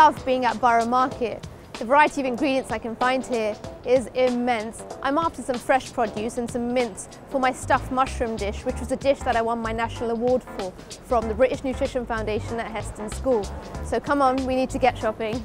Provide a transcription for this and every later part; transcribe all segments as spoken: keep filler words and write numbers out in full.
love being at Borough Market. The variety of ingredients I can find here is immense. I'm after some fresh produce and some mince for my stuffed mushroom dish, which was a dish that I won my national award for from the British Nutrition Foundation at Heston School. So come on, we need to get shopping.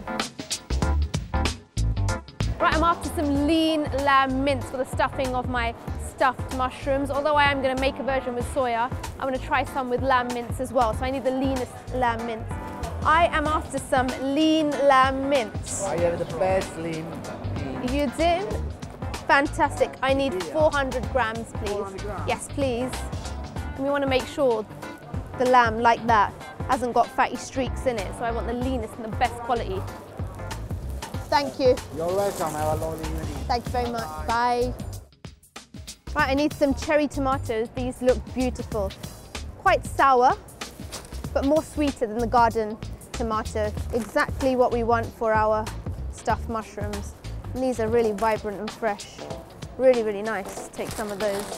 Right, I'm after some lean lamb mince for the stuffing of my stuffed mushrooms. Although I am going to make a version with soya, I'm going to try some with lamb mince as well. So I need the leanest lamb mince. I am after some lean lamb mince. I have the best lean. You do? Fantastic. I need four hundred grams, please. four hundred grams? Yes, please. And we want to make sure the lamb, like that, hasn't got fatty streaks in it. So I want the leanest and the best quality. Thank you. You're welcome. Have a lovely evening. Thank you very much. Bye. Right, I need some cherry tomatoes. These look beautiful. Quite sour, but more sweeter than the garden tomato. Exactly what we want for our stuffed mushrooms. And these are really vibrant and fresh. Really, really nice. Take some of those.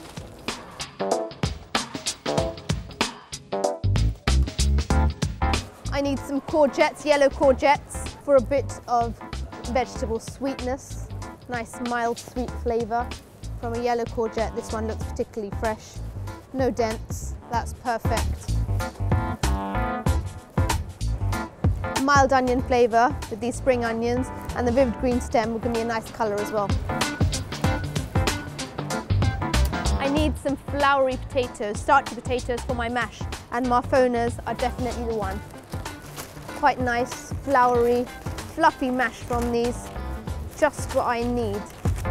I need some courgettes, yellow courgettes, for a bit of vegetable sweetness. Nice mild sweet flavour from a yellow courgette. This one looks particularly fresh. No dents, that's perfect. Mild onion flavour with these spring onions, and the vivid green stem will give me a nice colour as well. I need some floury potatoes, starchy potatoes for my mash, and marfonas are definitely the one. Quite nice, floury, fluffy mash from these, just what I need.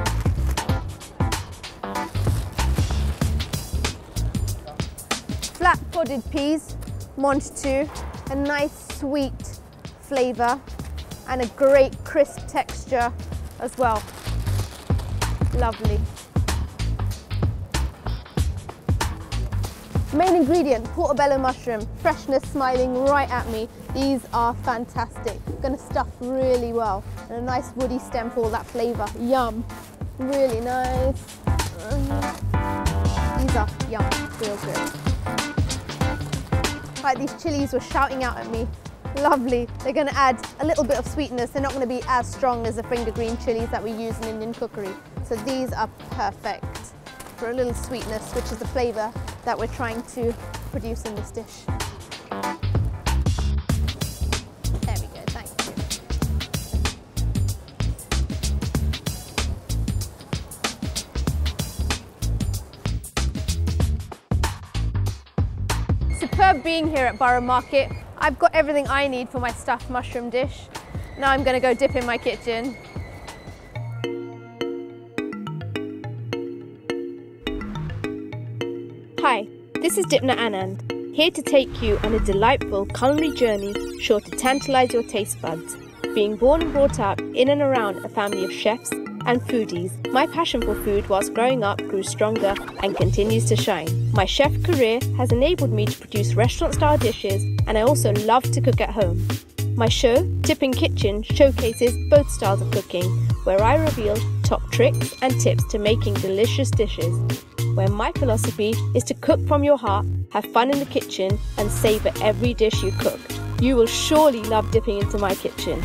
Flat podded peas, Mont two, a nice sweet flavour and a great crisp texture as well. Lovely. Main ingredient, portobello mushroom, freshness smiling right at me. These are fantastic. Going to stuff really well. And a nice woody stem for all that flavour. Yum. Really nice. These are yum, real good. Right, these chilies were shouting out at me. Lovely. They're going to add a little bit of sweetness. They're not going to be as strong as the finger green chilies that we use in Indian cookery. So these are perfect for a little sweetness, which is the flavour that we're trying to produce in this dish. There we go, thank you. Superb being here at Borough Market. I've got everything I need for my stuffed mushroom dish. Now I'm going to go dip in my kitchen. Hi, this is Dipna Anand, here to take you on a delightful culinary journey sure to tantalise your taste buds. Being born and brought up in and around a family of chefs and foodies, my passion for food whilst growing up grew stronger and continues to shine. My chef career has enabled me to produce restaurant-style dishes, and I also love to cook at home. My show, Dipping Kitchen, showcases both styles of cooking, where I reveal top tricks and tips to making delicious dishes. Where my philosophy is to cook from your heart, have fun in the kitchen, and savour every dish you cook. You will surely love dipping into my kitchen.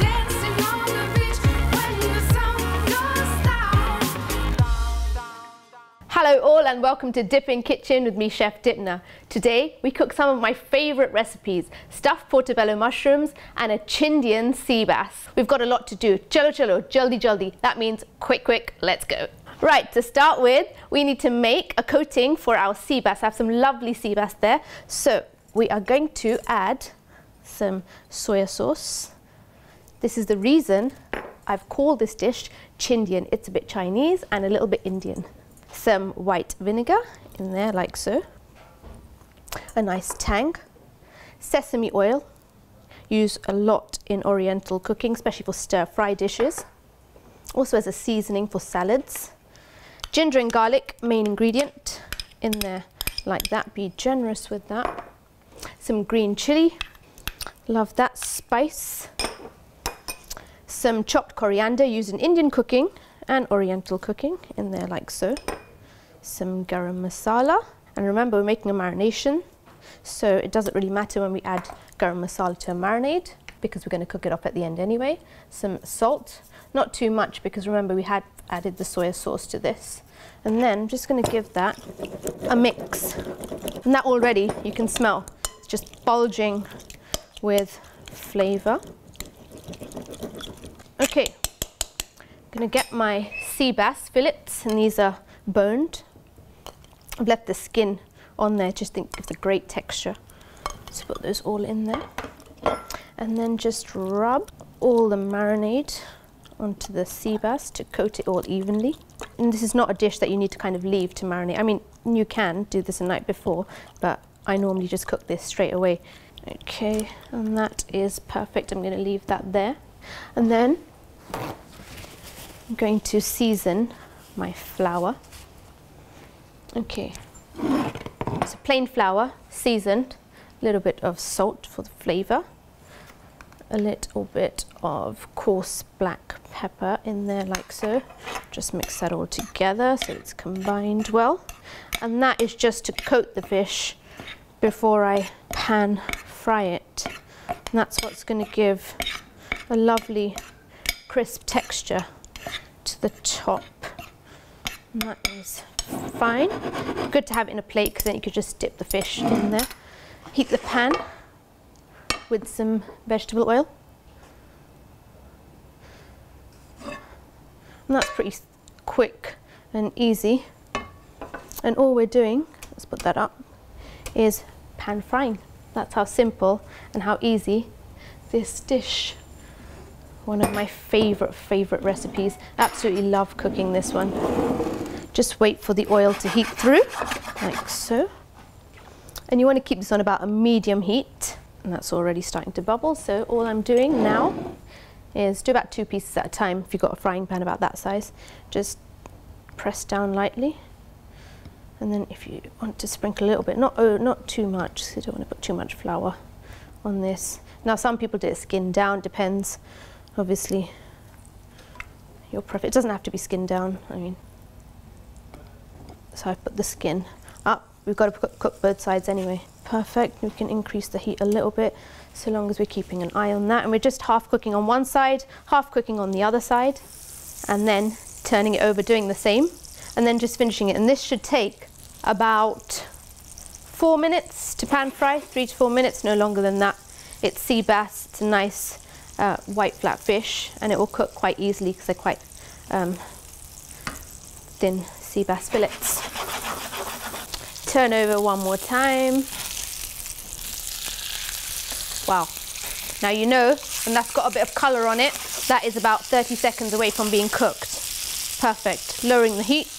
Hello all and welcome to Dipping Kitchen with me, Chef Dipna. Today we cook some of my favourite recipes, stuffed portobello mushrooms and a Chindian sea bass. We've got a lot to do. Chalo chalo, jaldi jaldi. That means quick quick, let's go. Right, to start with, we need to make a coating for our sea bass. I have some lovely sea bass there. So we are going to add some soya sauce. This is the reason I've called this dish Chindian. It's a bit Chinese and a little bit Indian. Some white vinegar in there like so. A nice tang. Sesame oil. Use a lot in Oriental cooking, especially for stir-fry dishes. Also as a seasoning for salads. Ginger and garlic, main ingredient, in there like that. Be generous with that. Some green chili, love that spice. Some chopped coriander used in Indian cooking and Oriental cooking, in there like so. Some garam masala, and remember we're making a marination, so it doesn't really matter when we add garam masala to a marinade. because we're going to cook it up at the end anyway. Some salt, not too much because remember we had added the soy sauce to this. And then I'm just going to give that a mix. And that already you can smell, it's just bulging with flavour. Okay, I'm going to get my sea bass fillets, and these are boned. I've left the skin on there, just think gives a great texture. So put those all in there. And then just rub all the marinade onto the sea bass to coat it all evenly. And this is not a dish that you need to kind of leave to marinate. I mean, you can do this the night before, but I normally just cook this straight away. Okay, and that is perfect. I'm going to leave that there. And then I'm going to season my flour. Okay, so plain flour, seasoned, a little bit of salt for the flavour, a little bit of coarse black pepper in there like so. Just mix that all together so it's combined well. And that is just to coat the fish before I pan fry it. And that's what's going to give a lovely crisp texture to the top. And that is fine. Good to have it in a plate because then you could just dip the fish in there. Heat the pan with some vegetable oil. And that's pretty quick and easy. And all we're doing, let's put that up, is pan frying. That's how simple and how easy this dish. One of my favorite, favorite recipes. Absolutely love cooking this one. Just wait for the oil to heat through, like so. And you want to keep this on about a medium heat. And that's already starting to bubble. So all I'm doing now is do about two pieces at a time. If you've got a frying pan about that size, just press down lightly. And then if you want to sprinkle a little bit, not, oh, not too much, so you don't want to put too much flour on this. Now some people do it skin down, depends, obviously, your preference. It doesn't have to be skin down, I mean. So I put the skin up. We've got to cook both sides anyway. Perfect. We can increase the heat a little bit so long as we're keeping an eye on that. And we're just half cooking on one side, half cooking on the other side, and then turning it over, doing the same, and then just finishing it. And this should take about four minutes to pan fry, three to four minutes, no longer than that. It's sea bass, it's a nice uh, white flat fish, and it will cook quite easily because they're quite um, thin sea bass fillets. Turn over one more time. Wow. Now you know, and that's got a bit of colour on it, that is about thirty seconds away from being cooked. Perfect. Lowering the heat.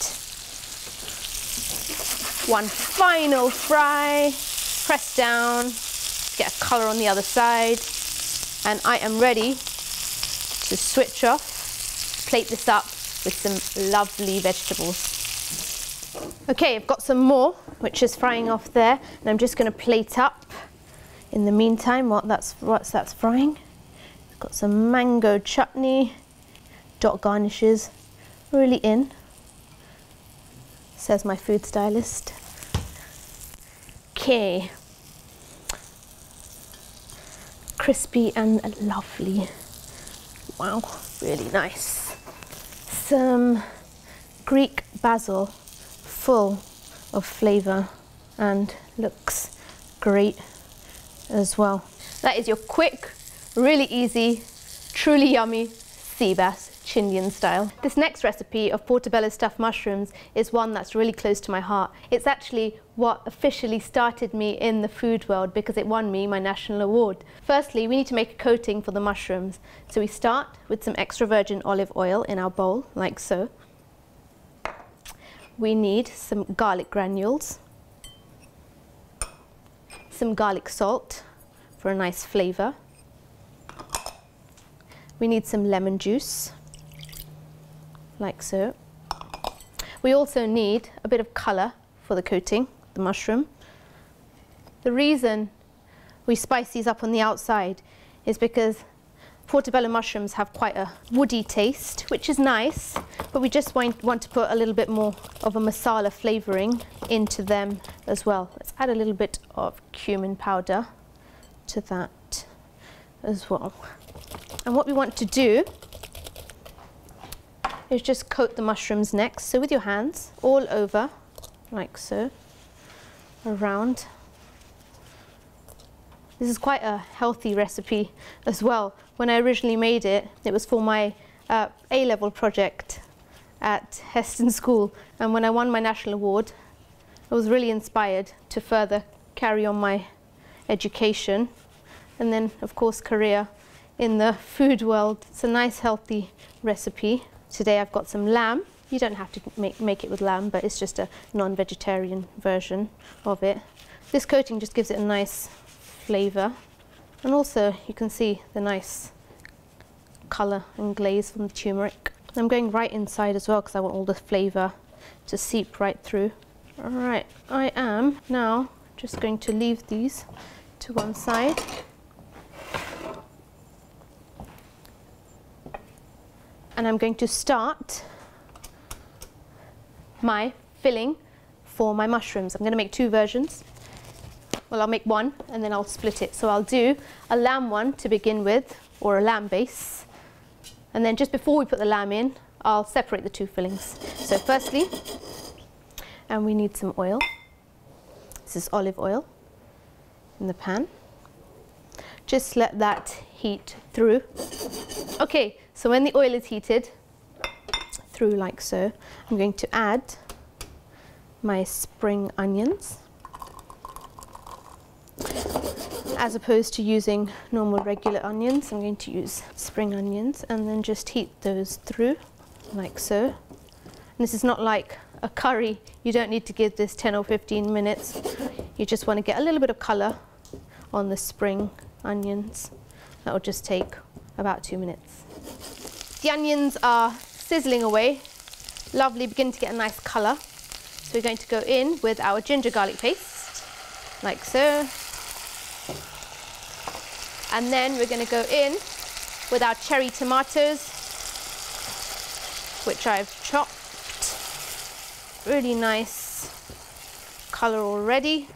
One final fry. Press down. Get a colour on the other side. And I am ready to switch off, plate this up with some lovely vegetables. Okay, I've got some more, which is frying off there, and I'm just going to plate up in the meantime while that's, whilst that's frying. I've got some mango chutney, dot garnishes, really in, says my food stylist. Okay, crispy and lovely. Wow, really nice. Some Greek basil, full of flavour and looks great as well. That is your quick, really easy, truly yummy sea bass Chindian style. This next recipe of portobello stuffed mushrooms is one that's really close to my heart. It's actually what officially started me in the food world because it won me my national award. Firstly, we need to make a coating for the mushrooms. So we start with some extra virgin olive oil in our bowl, like so. We need some garlic granules, some garlic salt for a nice flavour. We need some lemon juice, like so. We also need a bit of colour for the coating, the mushroom. The reason we spice these up on the outside is because portobello mushrooms have quite a woody taste, which is nice, but we just want, want to put a little bit more of a masala flavouring into them as well. Let's add a little bit of cumin powder to that as well. And what we want to do is just coat the mushrooms next. So with your hands all over, like so, around. This is quite a healthy recipe as well. When I originally made it, it was for my uh, A-level project at Heston School. And when I won my national award, I was really inspired to further carry on my education. And then, of course, career in the food world. It's a nice, healthy recipe. Today I've got some lamb. You don't have to make, make it with lamb, but it's just a non-vegetarian version of it. This coating just gives it a nice flavour. And also you can see the nice colour and glaze from the turmeric. I'm going right inside as well because I want all the flavour to seep right through. Alright, I am now just going to leave these to one side. And I'm going to start my filling for my mushrooms. I'm going to make two versions. Well, I'll make one and then I'll split it. So I'll do a lamb one to begin with, or a lamb base. And then just before we put the lamb in, I'll separate the two fillings. So firstly, and we need some oil. This is olive oil in the pan. Just let that heat through. Okay, so when the oil is heated through like so, I'm going to add my spring onions, as opposed to using normal regular onions. I'm going to use spring onions and then just heat those through like so. And this is not like a curry. You don't need to give this ten or fifteen minutes. You just want to get a little bit of colour on the spring onions. That will just take about two minutes. The onions are sizzling away, lovely, beginning to get a nice colour. So we're going to go in with our ginger garlic paste, like so. And then we're going to go in with our cherry tomatoes, which I've chopped. Really nice colour already.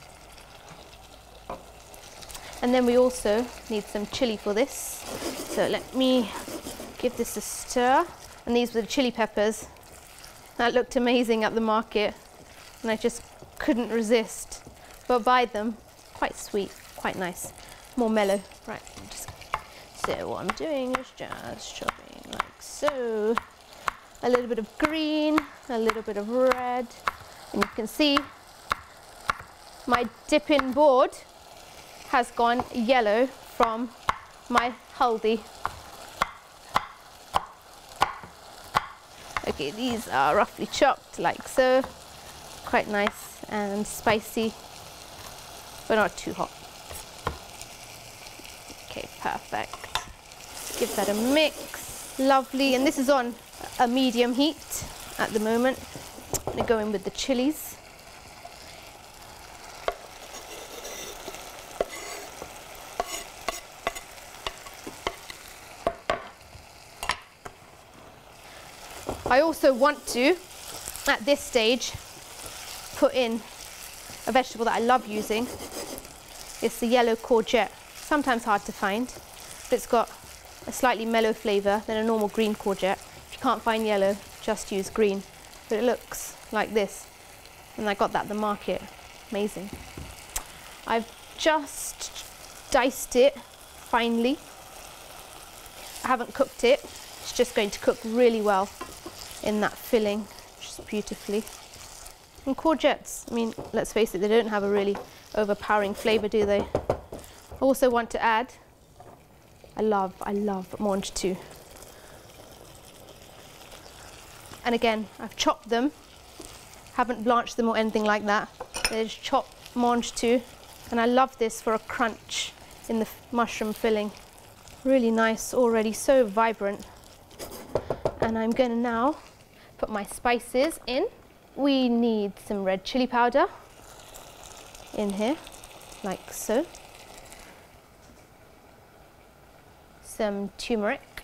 And then we also need some chilli for this. So let me give this a stir. And these were the chili peppers that looked amazing at the market, and I just couldn't resist but buy them. Quite sweet, quite nice, more mellow. Right, just, so what I'm doing is just chopping like so. A little bit of green, a little bit of red, and you can see my dip-in board has gone yellow from my haldi. Okay, these are roughly chopped like so, quite nice and spicy, but not too hot. Okay, perfect. Give that a mix, lovely, and this is on a medium heat at the moment. I'm going to go in with the chilies. I also want to, at this stage, put in a vegetable that I love using. It's the yellow courgette. Sometimes hard to find, but it's got a slightly mellow flavour than a normal green courgette. If you can't find yellow, just use green. But it looks like this, and I got that at the market. Amazing. I've just diced it finely. I haven't cooked it. It's just going to cook really well in that filling, just beautifully. And courgettes, I mean, let's face it, they don't have a really overpowering flavour, do they? I also want to add, I love, I love mange tout. And again, I've chopped them, haven't blanched them or anything like that. They're just chopped mange tout, and I love this for a crunch in the mushroom filling. Really nice already, so vibrant. And I'm going to now put my spices in. We need some red chili powder in here, like so. Some turmeric,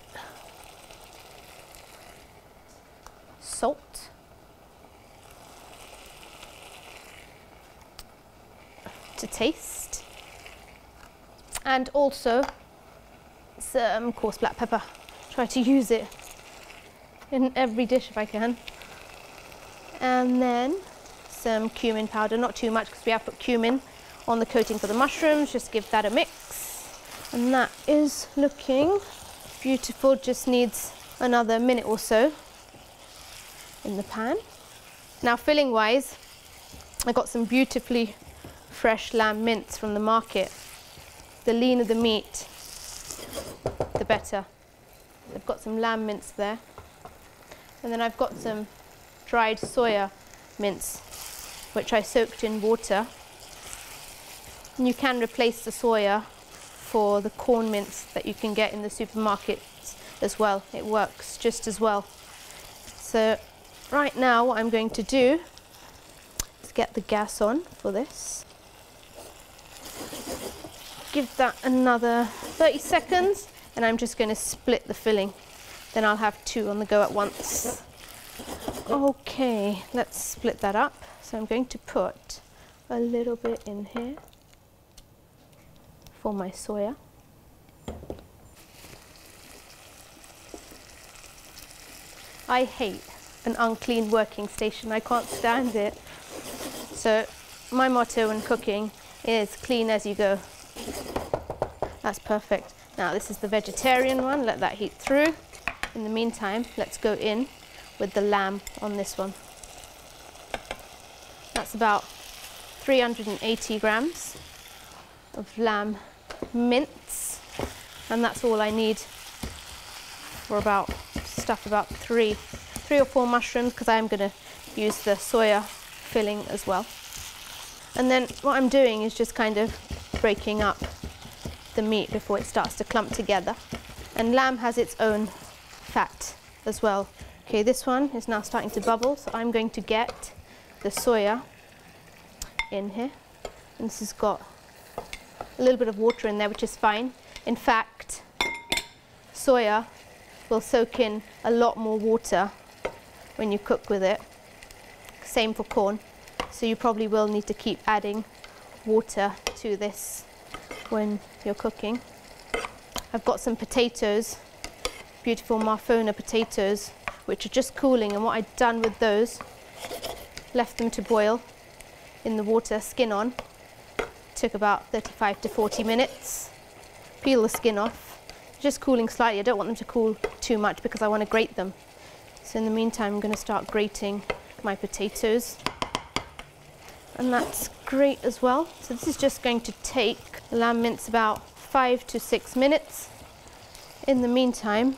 salt, to taste, and also some coarse black pepper. Try to use it in every dish if I can. And then some cumin powder, not too much because we have put cumin on the coating for the mushrooms. Just give that a mix. And that is looking beautiful, just needs another minute or so in the pan. Now filling wise, I got some beautifully fresh lamb mince from the market. The leaner the meat, the better. I've got some lamb mince there. And then I've got some dried soya mince, which I soaked in water. And you can replace the soya for the corn mince that you can get in the supermarkets as well. It works just as well. So right now what I'm going to do is get the gas on for this. Give that another thirty seconds and I'm just going to split the filling. Then I'll have two on the go at once. Okay, let's split that up. So I'm going to put a little bit in here for my soya. I hate an unclean working station. I can't stand it. So my motto in cooking is clean as you go. That's perfect. Now this is the vegetarian one. Let that heat through. In the meantime, let's go in with the lamb on this one. That's about three hundred eighty grams of lamb mince, and that's all I need for about stuff about three three or four mushrooms, because I'm going to use the soya filling as well. And then what I'm doing is just kind of breaking up the meat before it starts to clump together. And lamb has its own fat as well. Okay, this one is now starting to bubble, so I'm going to get the soya in here. And this has got a little bit of water in there, which is fine. In fact, soya will soak in a lot more water when you cook with it. Same for corn. So you probably will need to keep adding water to this when you're cooking. I've got some potatoes, beautiful Marfona potatoes, which are just cooling, and what I've done with those, left them to boil in the water, skin on. Took about thirty-five to forty minutes. Peel the skin off, just cooling slightly. I don't want them to cool too much because I want to grate them. So in the meantime, I'm going to start grating my potatoes. And that's great as well. So this is just going to take the lamb mince about five to six minutes. In the meantime,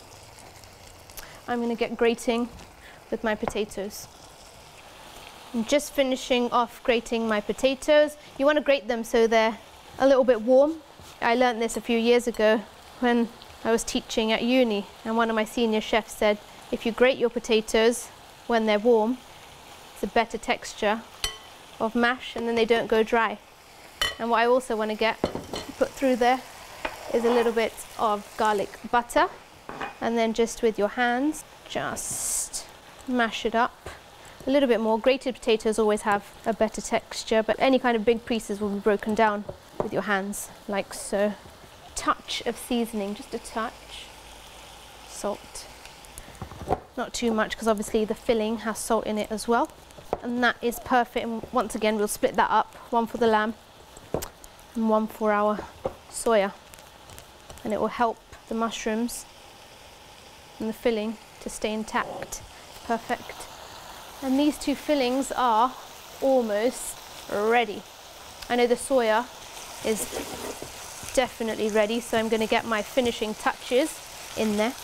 I'm going to get grating with my potatoes. I'm just finishing off grating my potatoes. You want to grate them so they're a little bit warm. I learned this a few years ago when I was teaching at uni, and one of my senior chefs said, if you grate your potatoes when they're warm, it's a better texture of mash and then they don't go dry. And what I also want to get put through there is a little bit of garlic butter, and then just with your hands, just mash it up a little bit more. Grated potatoes always have a better texture, but any kind of big pieces will be broken down with your hands, like so. Touch of seasoning, just a touch. Salt. Not too much, because obviously the filling has salt in it as well. And that is perfect. And once again, we'll split that up, one for the lamb and one for our soya. And it will help the mushrooms and the filling to stay intact. Perfect. And these two fillings are almost ready. I know the soya is definitely ready, so I'm going to get my finishing touches in there.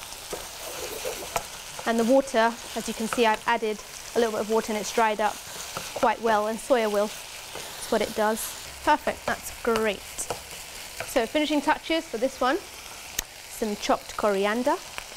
And the water, as you can see, I've added a little bit of water and it's dried up quite well, and soya will. That's what it does. Perfect, that's great. So finishing touches for this one, some chopped coriander,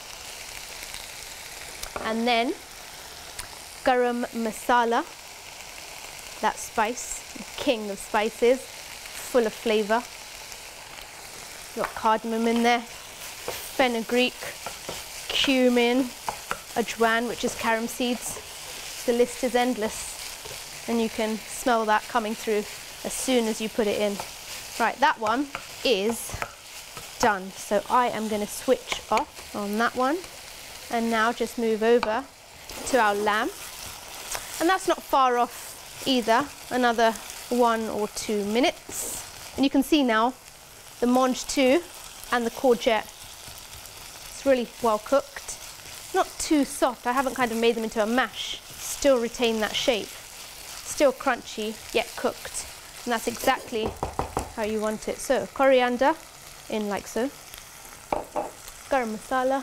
and then garam masala, that spice, the king of spices, full of flavour. Got cardamom in there, fenugreek, cumin, ajwain, which is carom seeds. The list is endless, and you can smell that coming through as soon as you put it in. Right, that one is done. So I am going to switch off on that one and now just move over to our lamb. And that's not far off either, another one or two minutes. And you can see now the mange tout and the courgette, it's really well cooked. Not too soft, I haven't kind of made them into a mash, still retain that shape. Still crunchy, yet cooked. And that's exactly how you want it. So, coriander in like so. Garam masala.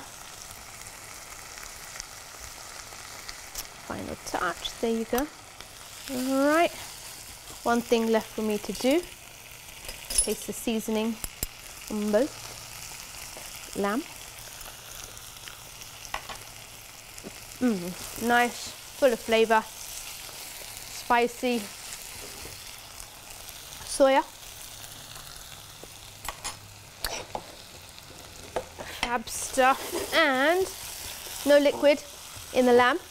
Final touch, there you go. All right, one thing left for me to do. Taste the seasoning on both. Lamb. Mmm, nice, full of flavour. Spicy. Soya. Fab stuff. And no liquid in the lamb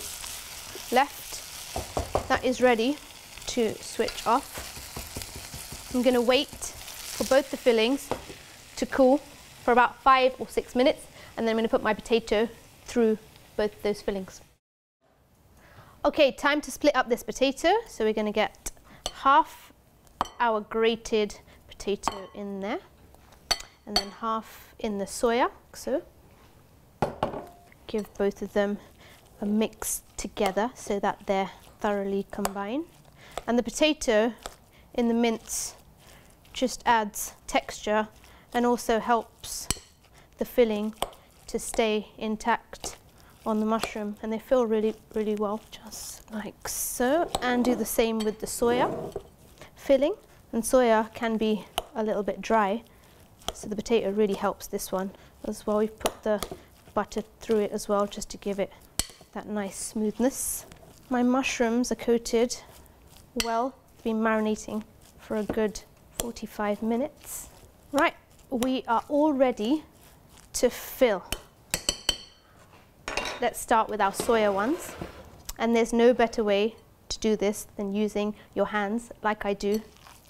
left. That is ready to switch off. I'm going to wait for both the fillings to cool for about five or six minutes, and then I'm going to put my potato through both those fillings. Okay, time to split up this potato. So we're going to get half our grated potato in there, and then half in the soya. So give both of them a mix together so that they're thoroughly combined. And the potato in the mince just adds texture and also helps the filling to stay intact on the mushroom, and they fill really, really well, just like so. And do the same with the soya filling. And soya can be a little bit dry, so the potato really helps this one as well. We've put the butter through it as well, just to give it that nice smoothness. My mushrooms are coated well, been marinating for a good forty-five minutes. Right, we are all ready to fill. Let's start with our soya ones. And there's no better way to do this than using your hands, like I do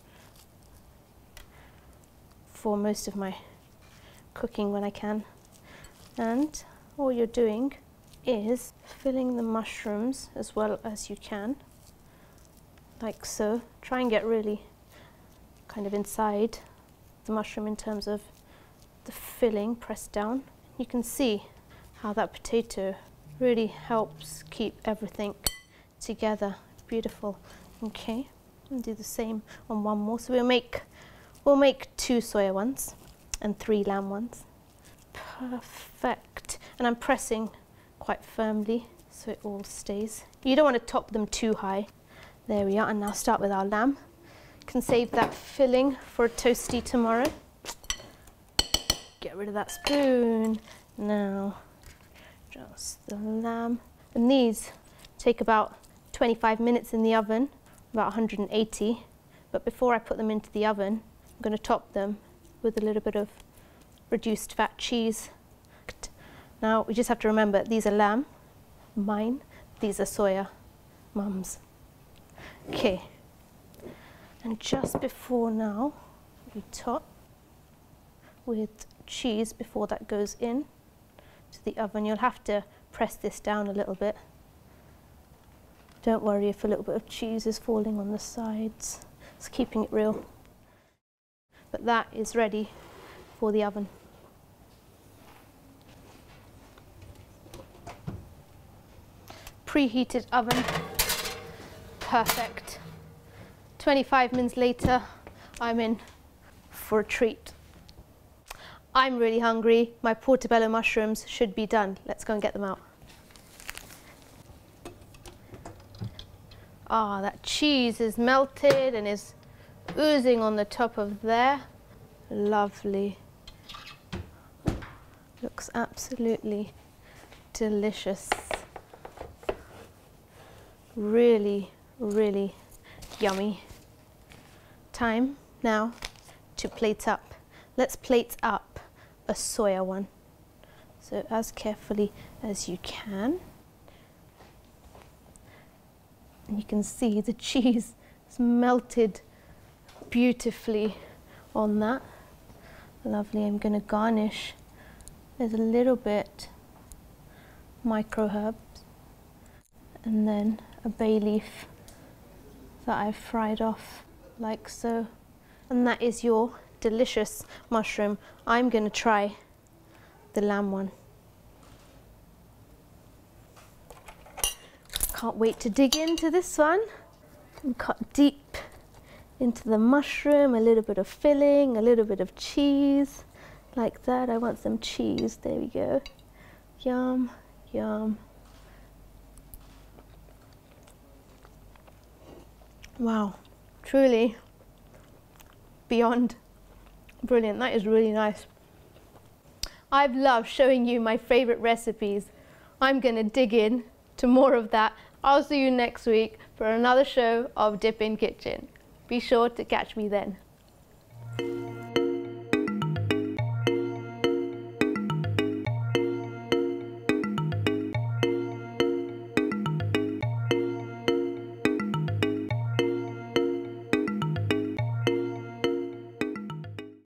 for most of my cooking when I can. And all you're doing is filling the mushrooms as well as you can, like so. Try and get really kind of inside the mushroom in terms of the filling pressed down. You can see how that potato really helps keep everything together. Beautiful. Okay, and do the same on one more. So we'll make we'll make two soya ones and three lamb ones. Perfect. And I'm pressing quite firmly so it all stays. You don't want to top them too high. There we are. And now start with our lamb. Can save that filling for a toasty tomorrow. Get rid of that spoon. Now just the lamb. And these take about twenty-five minutes in the oven, about one hundred eighty. But before I put them into the oven, I'm going to top them with a little bit of reduced fat cheese. Now we just have to remember, these are lamb, mine, these are soya, mum's. Okay, and just before now, we top with cheese before that goes in to the oven. You'll have to press this down a little bit. Don't worry if a little bit of cheese is falling on the sides. It's keeping it real. But that is ready for the oven. Preheated oven. Perfect. twenty-five minutes later, I'm in for a treat. I'm really hungry. My portobello mushrooms should be done. Let's go and get them out. Ah, that cheese is melted and is oozing on the top of there. Lovely. Looks absolutely delicious. Really, really yummy. Time now to plate up. Let's plate up a soya one. So as carefully as you can. And you can see the cheese is melted beautifully on that. Lovely. I'm going to garnish with a little bit micro herbs and then a bay leaf that I've fried off like so. And that is your delicious mushroom. I'm going to try the lamb one. Can't wait to dig into this one and cut deep into the mushroom, a little bit of filling, a little bit of cheese, like that. I want some cheese, there we go. Yum, yum. Wow, truly beyond brilliant. That is really nice. I've loved showing you my favorite recipes. I'm gonna dig in to more of that. I'll see you next week for another show of Dip In Kitchen. Be sure to catch me then.